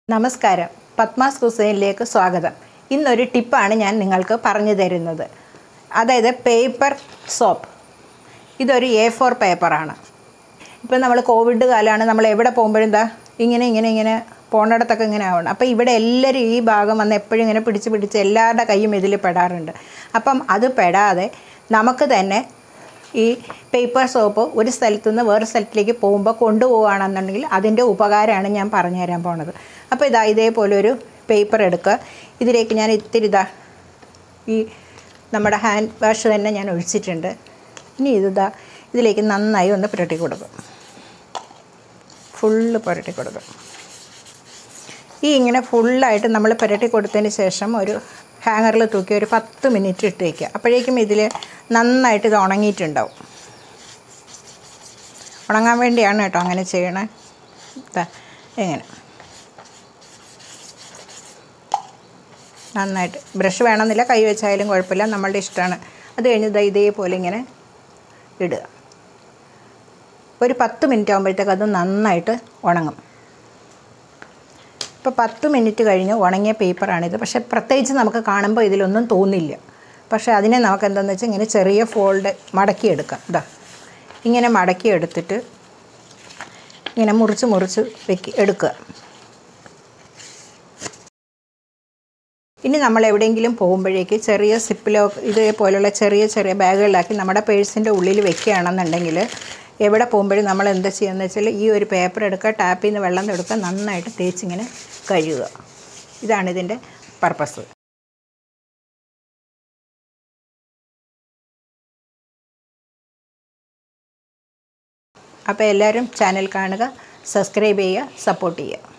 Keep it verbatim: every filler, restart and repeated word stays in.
നമസ്കാരം, പത്മാസ് കുസൈനിലേക്ക് സ്വാഗതം. ഇന്നൊരു ടിപ്പാണ് ഞാൻ നിങ്ങൾക്ക് പറഞ്ഞു തരുന്നത്. അതായത് പേപ്പർ സോപ്പ്. ഇതൊരു എ ഫോർ പേപ്പറാണ്. ഇപ്പം നമ്മൾ കോവിഡ് കാലമാണ്, നമ്മൾ എവിടെ പോകുമ്പോഴും എന്താ ഇങ്ങനെ ഇങ്ങനെ ഇങ്ങനെ പോകേണ്ടിടത്തൊക്കെ ഇങ്ങനെ ആവണം. അപ്പോൾ ഇവിടെ എല്ലാവരും ഈ ഭാഗം വന്ന് എപ്പോഴും ഇങ്ങനെ പിടിച്ച് പിടിച്ച് എല്ലാവരുടെ കൈയും ഇതിൽ പെടാറുണ്ട്. അപ്പം അത് പെടാതെ നമുക്ക് തന്നെ ഈ പേപ്പർ സോപ്പ് ഒരു സ്ഥലത്തു നിന്ന് വേറെ സ്ഥലത്തിലേക്ക് പോകുമ്പോൾ കൊണ്ടുപോവുകയാണെന്നുണ്ടെങ്കിൽ അതിൻ്റെ ഉപകാരമാണ് ഞാൻ പറഞ്ഞു തരാൻ പോണത്. അപ്പോൾ ഇതാ ഇതേപോലെ ഒരു പേപ്പർ എടുക്കുക. ഇതിലേക്ക് ഞാൻ ഇത്തിരി ഇതാ ഈ നമ്മുടെ ഹാൻഡ് വാഷ് തന്നെ ഞാൻ ഒഴിച്ചിട്ടുണ്ട്. ഇനി ഇതാ ഇതിലേക്ക് നന്നായി ഒന്ന് പുരട്ടി കൊടുക്കും. ഫുള്ള് പുരട്ടി കൊടുക്കും. ഈ ഇങ്ങനെ ഫുള്ളായിട്ട് നമ്മൾ പുരട്ടി കൊടുത്തതിന് ശേഷം ഒരു ഹാങ്ങറിൽ തൂക്കി ഒരു പത്ത് മിനിറ്റ് ഇട്ട് വയ്ക്കുക. അപ്പോഴേക്കും ഇതിൽ നന്നായിട്ട് ഇത് ഉണങ്ങിയിട്ടുണ്ടാവും. ഉണങ്ങാൻ വേണ്ടിയാണ് കേട്ടോ അങ്ങനെ ചെയ്യണേ. എങ്ങനെ നന്നായിട്ട് ബ്രഷ് വേണമെന്നില്ല, കൈ വെച്ചായാലും കുഴപ്പമില്ല, നമ്മളുടെ ഇഷ്ടമാണ്. അത് കഴിഞ്ഞ് ഇതാ ഇതേപോലെ ഇങ്ങനെ ഇടുക. ഒരു പത്ത് മിനിറ്റ് ആകുമ്പോഴത്തേക്ക് അത് നന്നായിട്ട് ഉണങ്ങും. ഇപ്പോൾ പത്ത് മിനിറ്റ് കഴിഞ്ഞ് ഉണങ്ങിയ പേപ്പറാണിത്. പക്ഷേ പ്രത്യേകിച്ച് നമുക്ക് കാണുമ്പോൾ ഇതിലൊന്നും തോന്നില്ല. പക്ഷേ അതിനെ നമുക്ക് എന്താണെന്ന് വെച്ചാൽ ഇങ്ങനെ ചെറിയ ഫോൾഡ് മടക്കിയെടുക്കാം. ഇതാ ഇങ്ങനെ മടക്കിയെടുത്തിട്ട് ഇങ്ങനെ മുറിച്ച് മുറിച്ച് വെക്കി എടുക്കുക. ഇനി നമ്മൾ എവിടെയെങ്കിലും പോകുമ്പോഴേക്ക് ചെറിയ സിപ്പിലോ ഇതേപോലെയുള്ള ചെറിയ ചെറിയ ബാഗുകളിലാക്കി നമ്മുടെ പേഴ്സിൻ്റെ ഉള്ളിൽ വെക്കുകയാണെന്നുണ്ടെങ്കിൽ എവിടെ പോകുമ്പോഴും നമ്മൾ എന്താ ചെയ്യുകയെന്ന് വെച്ചാൽ ഈ ഒരു പേപ്പർ എടുക്കുക, ടാപ്പിൽ നിന്ന് വെള്ളം എടുക്കുക, നന്നായിട്ട് തേച്ചിങ്ങനെ കഴുകുക. ഇതാണ് ഇതിൻ്റെ പർപ്പസ്. അപ്പോൾ എല്ലാവരും ചാനൽ കാണുക, സബ്സ്ക്രൈബ് ചെയ്യുക, സപ്പോർട്ട് ചെയ്യുക.